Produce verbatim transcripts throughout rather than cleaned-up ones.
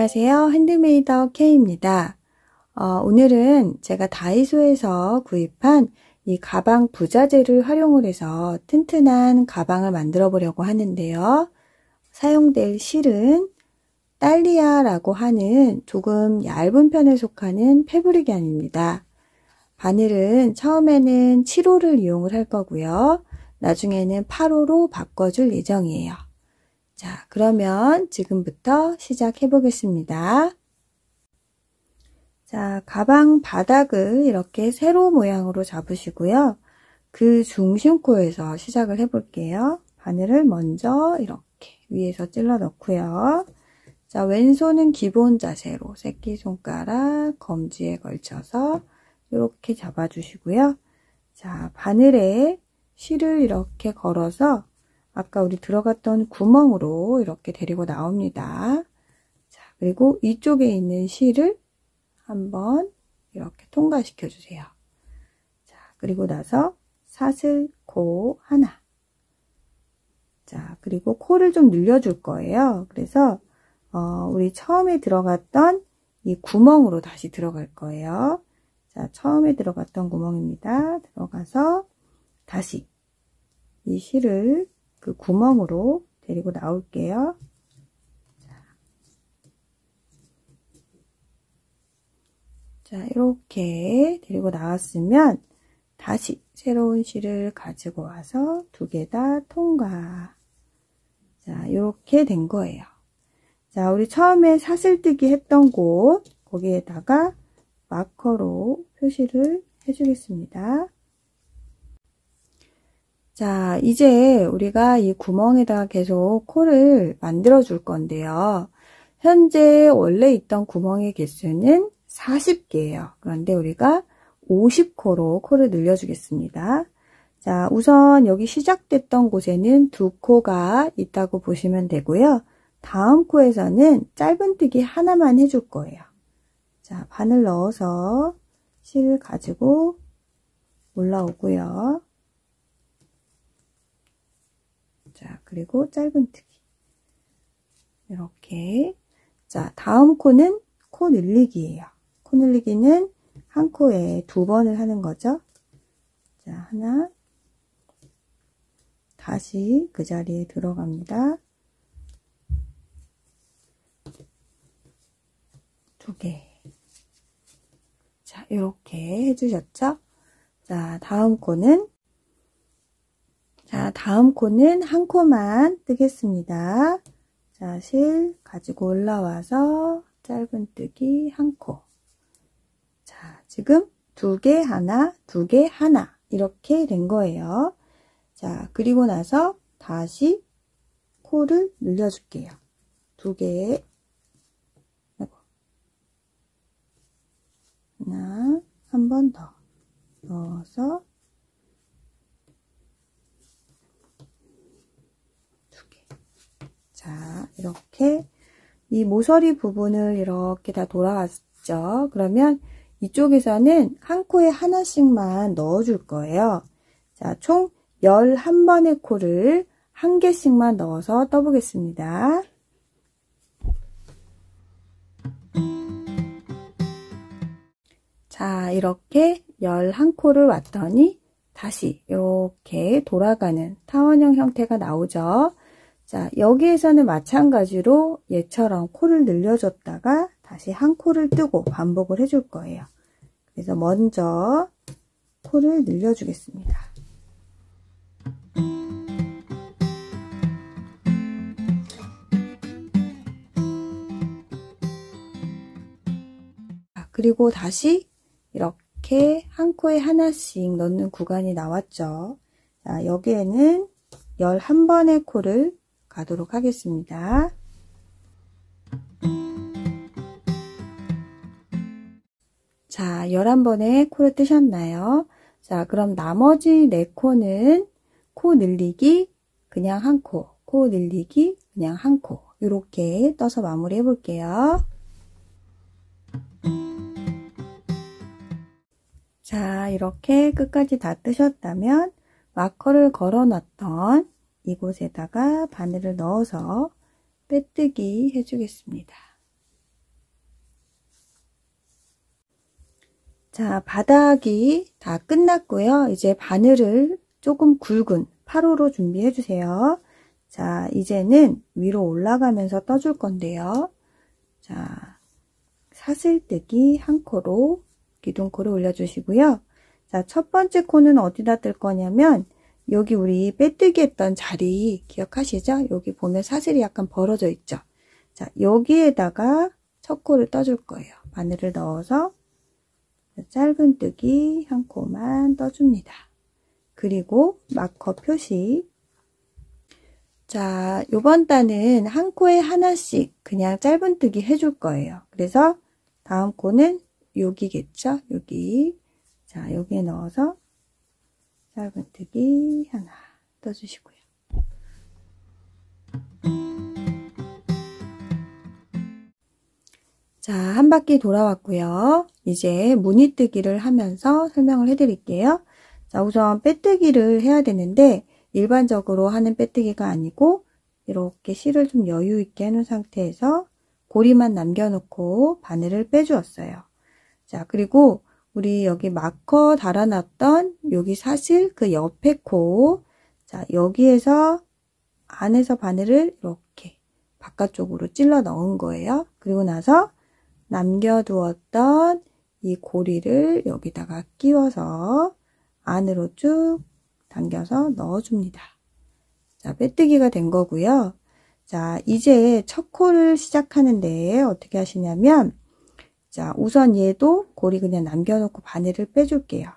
안녕하세요. 핸드메이더 K입니다. 어, 오늘은 제가 다이소에서 구입한 이 가방 부자재를 활용을 해서 튼튼한 가방을 만들어 보려고 하는데요. 사용될 실은 딸리아라고 하는 조금 얇은 편에 속하는 패브릭yarn입니다. 바늘은 처음에는 칠 호를 이용을 할 거고요. 나중에는 팔 호로 바꿔줄 예정이에요. 자, 그러면 지금부터 시작해 보겠습니다. 자, 가방 바닥을 이렇게 세로 모양으로 잡으시고요. 그 중심코에서 시작을 해 볼게요. 바늘을 먼저 이렇게 위에서 찔러 넣고요. 자, 왼손은 기본 자세로 새끼손가락, 검지에 걸쳐서 이렇게 잡아주시고요. 자, 바늘에 실을 이렇게 걸어서 아까 우리 들어갔던 구멍으로 이렇게 데리고 나옵니다. 자, 그리고 이쪽에 있는 실을 한번 이렇게 통과시켜 주세요. 자, 그리고 나서 사슬코 하나. 자, 그리고 코를 좀 늘려줄 거예요. 그래서 어, 우리 처음에 들어갔던 이 구멍으로 다시 들어갈 거예요. 자, 처음에 들어갔던 구멍입니다. 들어가서 다시 이 실을 그 구멍으로 데리고 나올게요. 자, 이렇게 데리고 나왔으면 다시 새로운 실을 가지고 와서 두 개 다 통과. 자, 이렇게 된 거예요. 자, 우리 처음에 사슬뜨기 했던 곳, 거기에다가 마커로 표시를 해주겠습니다. 자, 이제 우리가 이 구멍에다가 계속 코를 만들어 줄 건데요. 현재 원래 있던 구멍의 개수는 사십 개예요. 그런데 우리가 오십 코로 코를 늘려주겠습니다. 자, 우선 여기 시작됐던 곳에는 두 코가 있다고 보시면 되고요. 다음 코에서는 짧은뜨기 하나만 해줄 거예요. 자, 바늘 넣어서 실 가지고 올라오고요. 자, 그리고 짧은뜨기. 이렇게. 자, 다음 코는 코 늘리기예요. 코 늘리기는 한 코에 두 번을 하는 거죠. 자, 하나. 다시 그 자리에 들어갑니다. 두 개. 자, 이렇게 해주셨죠? 자, 다음 코는 자, 다음 코는 한 코만 뜨겠습니다. 자, 실 가지고 올라와서 짧은뜨기 한 코. 자, 지금 두 개 하나, 두 개 하나 이렇게 된 거예요. 자, 그리고 나서 다시 코를 늘려줄게요. 두 개. 하나, 한 번 더 넣어서 두 개. 자, 이렇게 이 모서리 부분을 이렇게 다 돌아왔죠. 그러면 이쪽에서는 한 코에 하나씩만 넣어줄 거예요. 자, 총 열한 번의 코를 한 개씩만 넣어서 떠보겠습니다. 자, 이렇게 열한 코를 왔더니 다시 이렇게 돌아가는 타원형 형태가 나오죠. 자, 여기에서는 마찬가지로 얘처럼 코를 늘려줬다가 다시 한 코를 뜨고 반복을 해줄 거예요. 그래서 먼저 코를 늘려주겠습니다. 자, 그리고 다시 이렇게 한 코에 하나씩 넣는 구간이 나왔죠. 자, 여기에는 열한 번의 코를 가도록 하겠습니다. 자, 열한 번의 코를 뜨셨나요? 자, 그럼 나머지 네 코는 코 늘리기 그냥 한 코, 코 늘리기 그냥 한 코 이렇게 떠서 마무리 해 볼게요. 자, 이렇게 끝까지 다 뜨셨다면 마커를 걸어 놨던 이곳에다가 바늘을 넣어서 빼뜨기 해주겠습니다. 자, 바닥이 다 끝났고요. 이제 바늘을 조금 굵은 팔 호로 준비해 주세요. 자, 이제는 위로 올라가면서 떠줄 건데요. 자, 사슬뜨기 한 코로 기둥코를 올려주시고요. 자, 첫 번째 코는 어디다 뜰 거냐면 여기 우리 빼뜨기 했던 자리 기억하시죠? 여기 보면 사슬이 약간 벌어져 있죠? 자, 여기에다가 첫 코를 떠줄 거예요. 바늘을 넣어서 짧은뜨기 한 코만 떠줍니다. 그리고 마커 표시. 자, 요번 단은 한 코에 하나씩 그냥 짧은뜨기 해줄 거예요. 그래서 다음 코는 여기겠죠? 여기. 자, 여기에 넣어서 짧은뜨기 하나 떠주시고요. 자, 한 바퀴 돌아왔고요. 이제 무늬뜨기를 하면서 설명을 해드릴게요. 자, 우선 빼뜨기를 해야 되는데 일반적으로 하는 빼뜨기가 아니고 이렇게 실을 좀 여유 있게 해놓은 상태에서 고리만 남겨놓고 바늘을 빼주었어요. 자, 그리고 우리 여기 마커 달아놨던 여기 사실 그 옆에 코, 자, 여기에서 안에서 바늘을 이렇게 바깥쪽으로 찔러 넣은 거예요. 그리고 나서 남겨두었던 이 고리를 여기다가 끼워서 안으로 쭉 당겨서 넣어줍니다. 자, 빼뜨기가 된 거고요. 자, 이제 첫 코를 시작하는데 어떻게 하시냐면, 자, 우선 얘도 고리 그냥 남겨놓고 바늘을 빼줄게요.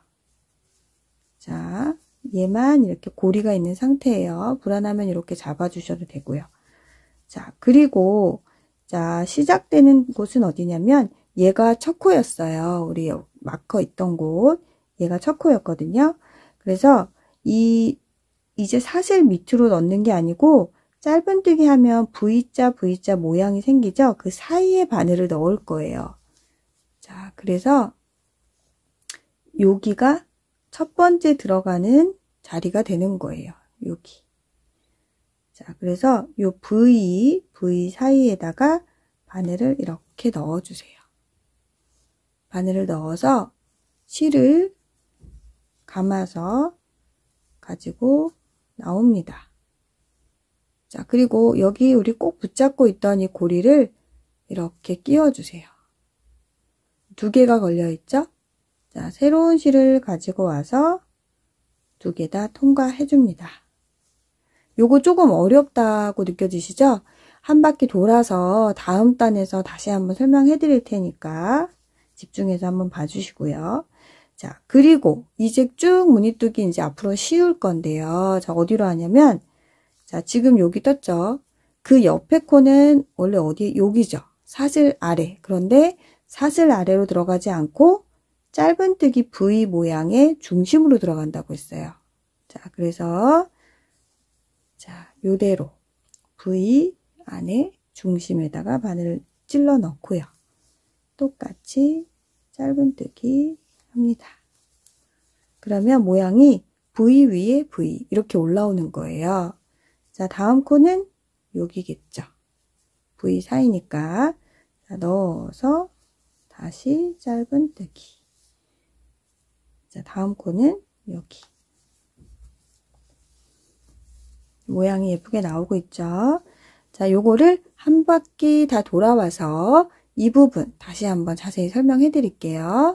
자, 얘만 이렇게 고리가 있는 상태예요. 불안하면 이렇게 잡아주셔도 되고요. 자, 그리고 자, 시작되는 곳은 어디냐면 얘가 첫 코였어요. 우리 마커 있던 곳. 얘가 첫 코였거든요. 그래서 이 이제 사슬 밑으로 넣는 게 아니고 짧은뜨기 하면 V자 V자 모양이 생기죠. 그 사이에 바늘을 넣을 거예요. 자, 그래서 여기가 첫 번째 들어가는 자리가 되는 거예요. 여기. 자, 그래서 요 V, V 사이에다가 바늘을 이렇게 넣어주세요. 바늘을 넣어서 실을 감아서 가지고 나옵니다. 자, 그리고 여기 우리 꼭 붙잡고 있던 이 고리를 이렇게 끼워주세요. 두 개가 걸려있죠? 자, 새로운 실을 가지고 와서 두 개 다 통과해 줍니다. 요거 조금 어렵다고 느껴지시죠? 한 바퀴 돌아서 다음 단에서 다시 한번 설명해 드릴 테니까 집중해서 한번 봐주시고요. 자, 그리고 이제 쭉 무늬뜨기 이제 앞으로 씌울 건데요. 자, 어디로 하냐면, 자, 지금 여기 떴죠? 그 옆에 코는 원래 어디, 여기죠? 사슬 아래. 그런데 사슬 아래로 들어가지 않고 짧은뜨기 V 모양의 중심으로 들어간다고 했어요. 자, 그래서 자, 요대로 V 안에 중심에다가 바늘을 찔러 넣고요. 똑같이 짧은뜨기 합니다. 그러면 모양이 V 위에 V 이렇게 올라오는 거예요. 자, 다음 코는 여기겠죠. V 사이니까 자, 넣어서 다시 짧은뜨기. 자, 다음 코는 여기. 모양이 예쁘게 나오고 있죠. 자, 요거를 한 바퀴 다 돌아와서 이 부분 다시 한번 자세히 설명해 드릴게요.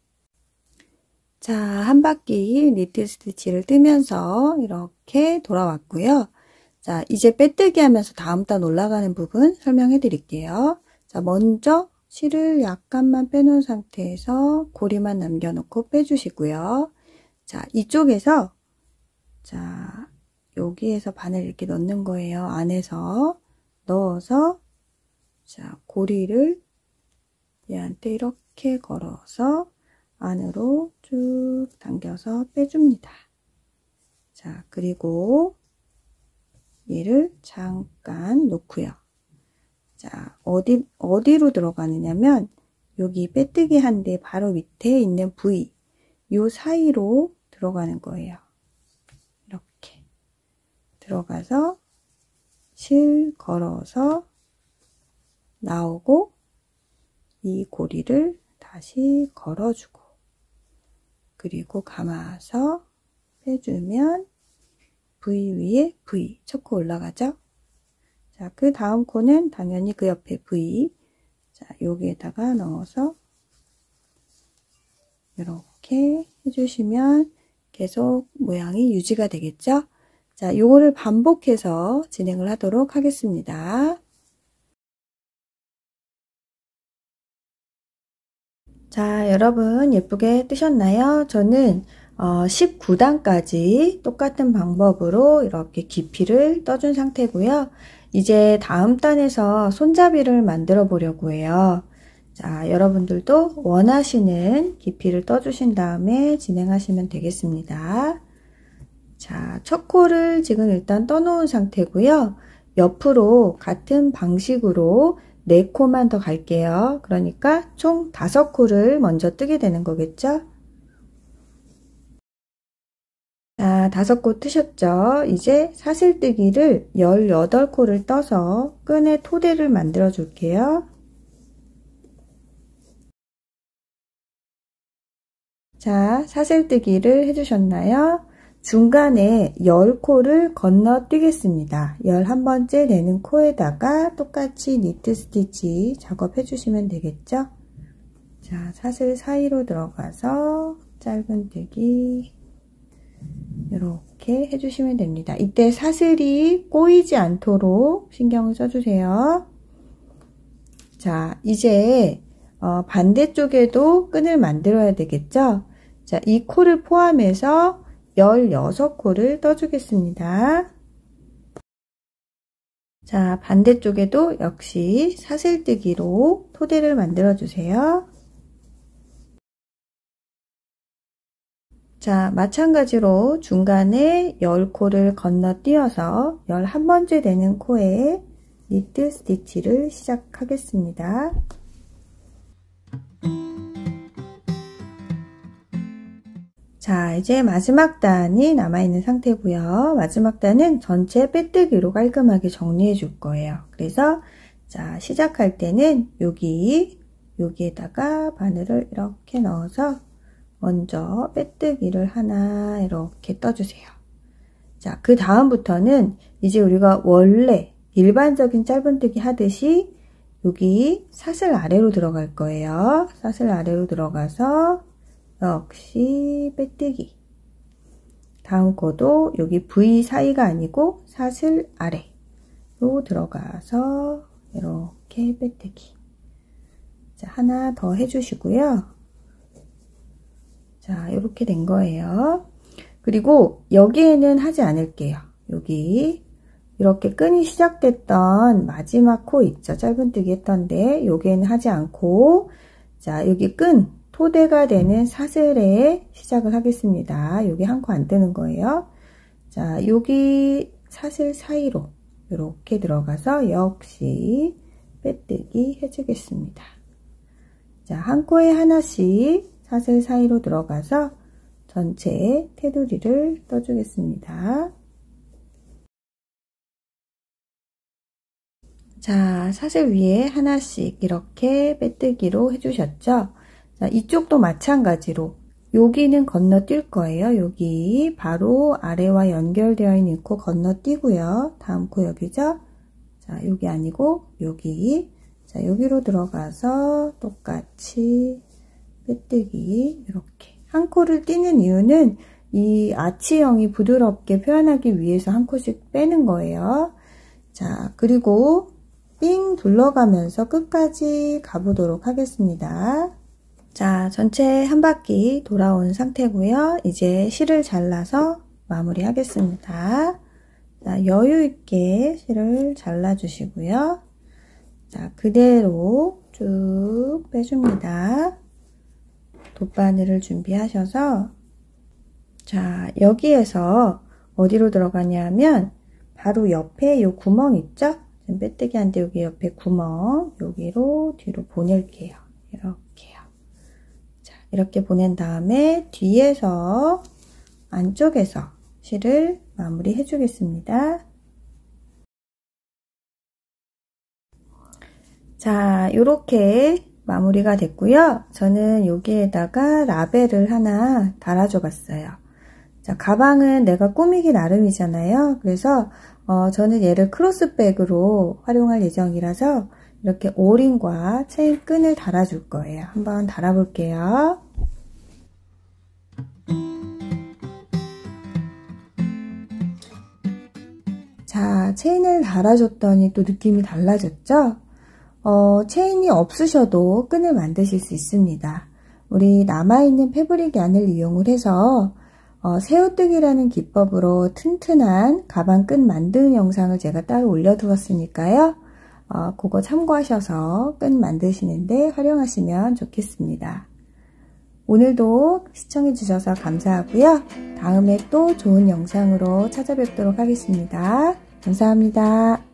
자, 한 바퀴 니트 스티치를 뜨면서 이렇게 돌아왔고요. 자, 이제 빼뜨기 하면서 다음 단 올라가는 부분 설명해 드릴게요. 자, 먼저 실을 약간만 빼놓은 상태에서 고리만 남겨놓고 빼주시고요. 자, 이쪽에서 자, 여기에서 바늘 이렇게 넣는 거예요. 안에서 넣어서 자, 고리를 얘한테 이렇게 걸어서 안으로 쭉 당겨서 빼줍니다. 자, 그리고 얘를 잠깐 놓고요. 자, 어디, 어디로 들어가느냐면 여기 빼뜨기 한 데 바로 밑에 있는 V 요 사이로 들어가는 거예요. 이렇게 들어가서 실 걸어서 나오고 이 고리를 다시 걸어주고 그리고 감아서 빼주면 V 위에 V, 첫 코 올라가죠? 자, 그 다음 코는 당연히 그 옆에 V. 자, 여기에다가 넣어서 이렇게 해주시면 계속 모양이 유지가 되겠죠? 자, 요거를 반복해서 진행을 하도록 하겠습니다. 자, 여러분 예쁘게 뜨셨나요? 저는 어, 십구 단까지 똑같은 방법으로 이렇게 깊이를 떠준 상태고요. 이제 다음 단에서 손잡이를 만들어 보려고 해요. 자, 여러분들도 원하시는 깊이를 떠주신 다음에 진행하시면 되겠습니다. 자, 첫 코를 지금 일단 떠놓은 상태고요. 옆으로 같은 방식으로 네 코만 더 갈게요. 그러니까 총 다섯 코를 먼저 뜨게 되는 거겠죠? 자, 다섯 코 뜨셨죠? 이제 사슬뜨기를 열여덟 코를 떠서 끈의 토대를 만들어 줄게요. 자, 사슬뜨기를 해주셨나요? 중간에 십 코를 건너뛰겠습니다. 열한 번째 되는 코에다가 똑같이 니트 스티치 작업해 주시면 되겠죠? 자, 사슬 사이로 들어가서 짧은뜨기 이렇게 해주시면 됩니다. 이때 사슬이 꼬이지 않도록 신경을 써주세요. 자, 이제 어, 반대쪽에도 끈을 만들어야 되겠죠? 자, 이 코를 포함해서 열여섯 코를 떠주겠습니다. 자, 반대쪽에도 역시 사슬뜨기로 토대를 만들어 주세요. 자, 마찬가지로 중간에 십 코를 건너뛰어서 열한 번째 되는 코에 니트 스티치를 시작하겠습니다. 자, 이제 마지막 단이 남아있는 상태고요. 마지막 단은 전체 빼뜨기로 깔끔하게 정리해 줄 거예요. 그래서 자, 시작할 때는 여기 여기에다가 바늘을 이렇게 넣어서 먼저 빼뜨기를 하나 이렇게 떠주세요. 자, 그 다음부터는 이제 우리가 원래 일반적인 짧은뜨기 하듯이 여기 사슬 아래로 들어갈 거예요. 사슬 아래로 들어가서 역시 빼뜨기. 다음 코도 여기 V 사이가 아니고 사슬 아래로 들어가서 이렇게 빼뜨기. 자, 하나 더 해주시고요. 자, 이렇게 된 거예요. 그리고 여기에는 하지 않을게요. 여기 이렇게 끈이 시작됐던 마지막 코 있죠? 짧은뜨기 했던데 여기에는 하지 않고 자, 여기 끈 토대가 되는 사슬에 시작을 하겠습니다. 여기 한 코 안 뜨는 거예요. 자, 여기 사슬 사이로 이렇게 들어가서 역시 빼뜨기 해주겠습니다. 자, 한 코에 하나씩 사슬 사이로 들어가서 전체 테두리를 떠주겠습니다. 자, 사슬 위에 하나씩 이렇게 빼뜨기로 해주셨죠? 자, 이쪽도 마찬가지로 여기는 건너뛸 거예요. 여기 바로 아래와 연결되어 있는 코 건너뛰고요. 다음 코 여기죠? 자, 여기 아니고 여기. 자, 여기로 들어가서 똑같이 빼뜨기 이렇게. 한 코를 띄는 이유는 이 아치형이 부드럽게 표현하기 위해서 한 코씩 빼는 거예요. 자, 그리고 삥 둘러가면서 끝까지 가보도록 하겠습니다. 자, 전체 한 바퀴 돌아온 상태고요. 이제 실을 잘라서 마무리 하겠습니다. 자, 여유 있게 실을 잘라 주시고요. 자, 그대로 쭉 빼줍니다. 돗바늘을 준비하셔서 자, 여기에서 어디로 들어가냐면 바로 옆에 요 구멍 있죠? 지금 빼뜨기 한데 여기 옆에 구멍 여기로 뒤로 보낼게요. 이렇게요. 자, 이렇게 보낸 다음에 뒤에서 안쪽에서 실을 마무리 해주겠습니다. 자, 요렇게 마무리가 됐고요. 저는 여기에다가 라벨을 하나 달아줘 봤어요. 자, 가방은 내가 꾸미기 나름이잖아요. 그래서 어, 저는 얘를 크로스백으로 활용할 예정이라서 이렇게 오링과 체인 끈을 달아줄 거예요. 한번 달아볼게요. 자, 체인을 달아줬더니 또 느낌이 달라졌죠? 어, 체인이 없으셔도 끈을 만드실 수 있습니다. 우리 남아있는 패브릭 양을 이용을 해서 어, 새우뜨기라는 기법으로 튼튼한 가방 끈 만드는 영상을 제가 따로 올려두었으니까요. 어, 그거 참고하셔서 끈 만드시는데 활용하시면 좋겠습니다. 오늘도 시청해주셔서 감사하고요. 다음에 또 좋은 영상으로 찾아뵙도록 하겠습니다. 감사합니다.